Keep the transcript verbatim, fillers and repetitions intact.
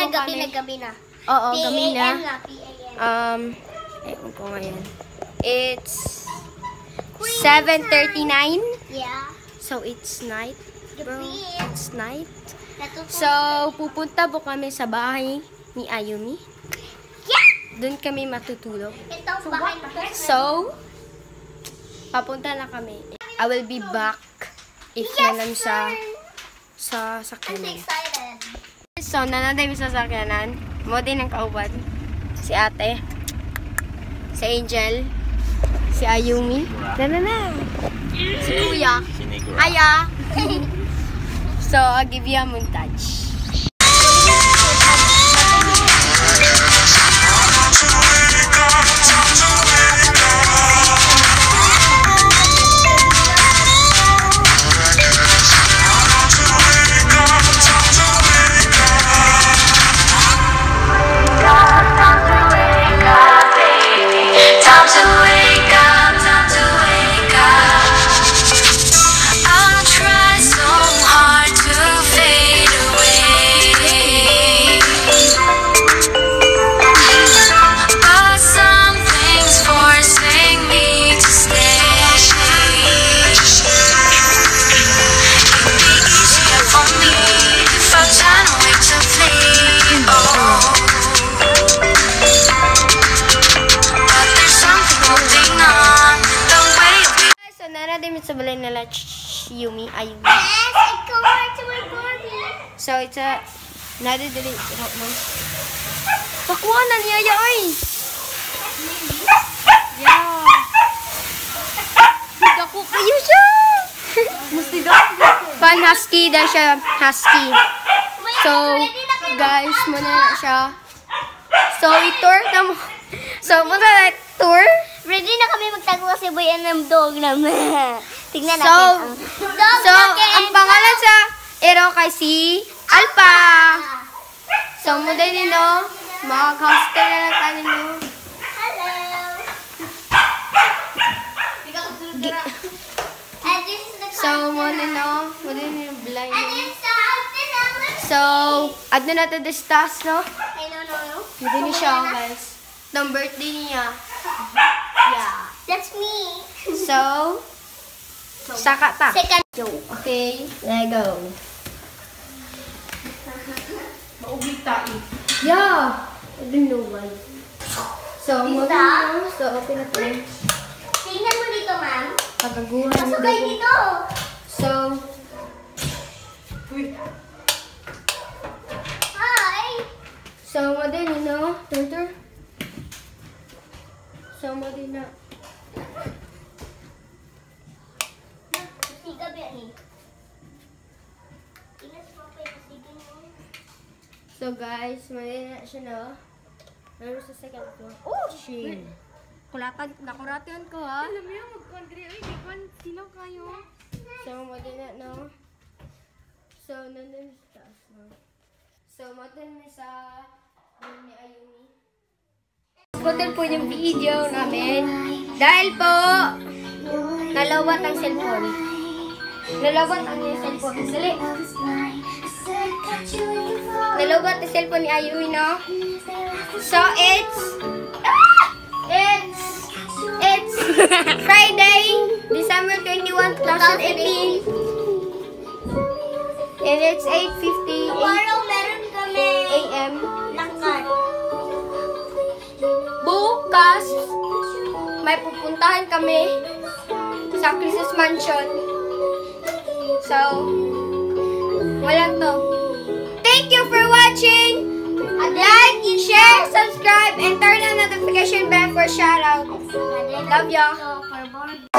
na gabi na gabi na. Oo, gabi na. P A M na, P A M. Um, ewan ko ngayon. It's seven thirty-nine. Yeah. So, it's night. Bro, Gabi. it's night. Natutulog. So, pupunta po kami sa bahay ni Ayumi. Yeah! Doon kami matutulog. Ito ang bahay na. So, papunta na kami. I will be back if Yes, nanan sa sa I'm so sakyanan. excited. So, nananday mo sa sakyanan. Mo din ang kauban. Si ate. Si Angel. Si Ayumi. Nanana. Si Kuya. Aya. So, I'll give you a montage. Sa balay nila Yumi, Ayumi. Yes, I come back to my body. So, it's a... Nadadali... Pakuha na niya ya, oy! Yeah! Hindi ko kayo siya! Musti daw. Fan husky daw siya. Husky. So, guys, muna na siya. So, i-tour na mo. So, muna na tour. Ready na kami magtago kasi boyan ng dog naman. Tignan natin So, ang dog so natin. ang pangalan sa ero kay si Alpha. So, muna din, no? Mag-hostel na lang tayo, no? Hello. And this is the So, muna, no? Muna din yung blind. And it's the outfit number. So, adno na ito distas, no? I don't know. Muna ni siya, guys. Itong birthday niya. Yeah. That's me. So, saka ta. Second joke. Okay, let's go. Mauglit tayo. Yeah. I don't know why. So, Dito? muna, so, okay na ito. Tingnan mo dito, ma'am. Pagaguhan mo Pasukay dito. dito. So, Uy. Hi. so, madin, you know, turn, So, madin na. Siga ba yan eh? Tingnan sa papa yung sigin mo. So, guys, madin na siya, no? Ano sa second floor? Oh, shit! Kulatan, nakuratan ko, ha? Alam mo yung mag-country. Uy, di ba? Sino kayo? So, madin na, no? So, nandun sa taas, no? So, madin na sa room ni Ayumi. Putol po yung video namin. Dahil po, nalawat ang cellphone. Nalawat ang yung cellphone. Dali. Nalawat ang cellphone ni Ayumi, no? So, it's... It's... It's Friday, December twenty-first, twenty eighteen. And it's eight fifty Tomorrow meron kami A M lakad. Bukas, may pupuntahan kami sa Christmas Mansion. So, walang to. Thank you for watching! Like, share, subscribe, and turn on notification bell for shoutouts. Love ya! So, for more